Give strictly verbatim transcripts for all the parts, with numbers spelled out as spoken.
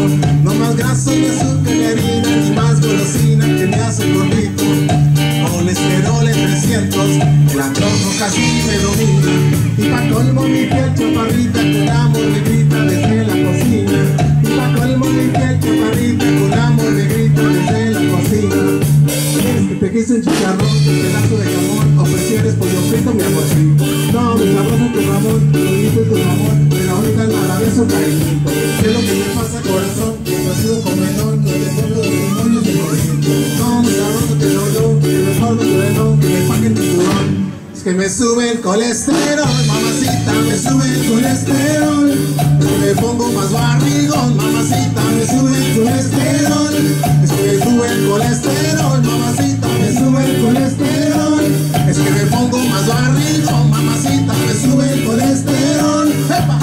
No más graso ni azúcar ni harina, ni más golosina que me hace gordito. Colesterol en trescientos, el antojo casi me domina. Y pa' colmo mi piel chaparrita, con amor me grita desde la cocina. Y pa' colmo mi piel chaparrita, con amor me grita desde la cocina. ¿Quieres que te quise un chicharrón, un pedazo de jamón, o prefieres pollo frito, mi amorcito? No, mi sabroso tu jamón, tu bonito tu amor, pero ahorita el maravilloso cariñito. ¿Qué es lo que te pasa, corazón? Que no has sido comedor, no te pongo de demonios ni gordito. No, mi sabroso te lo doy, que mejor no duelo, que me paguen tiburón. Es que me sube el colesterol, mamacita, me sube el colesterol. Es que me pongo más barrigón, mamacita, me sube el colesterol. Es que me sube el colesterol, mamacita, me sube el colesterol. Es que me pongo más barrigón, mamacita, me sube el colesterol. ¡Epa!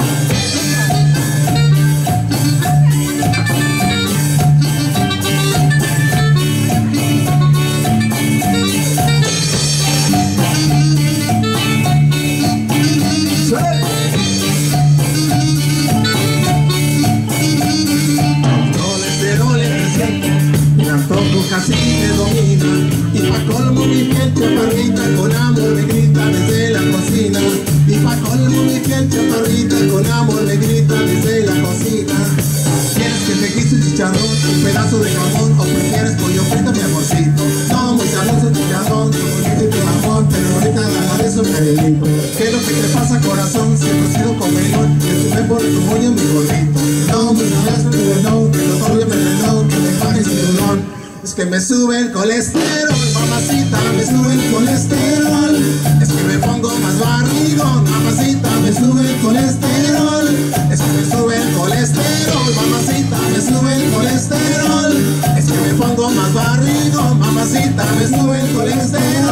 Casi me domina, y pa' colmo mi piel chaparrita, con amor me grita desde la cocina. Y pa' colmo mi piel chaparrita, con amor me grita desde la cocina. ¿Quieres que te quise un chicharrón, un pedazo de jamón, o prefieres pollo frito, mi amorcito? No, muy sabroso chicharrón, tu bonito y tu jamón, pero ahorita la eso me delito. ¿Qué es lo que te pasa, corazón? Siempre he sido comedor, que tú me pones tu moño en mi gordito. No, mi sabroso te no, que los oye me reloj, que me pagues mi dolor. Es que me sube el colesterol, mamacita, me sube el colesterol. Es que me pongo más barrigón, mamacita, me sube el colesterol. Es que me sube el colesterol, mamacita, me sube el colesterol. Es que me pongo más barrigón, mamacita, me sube el colesterol.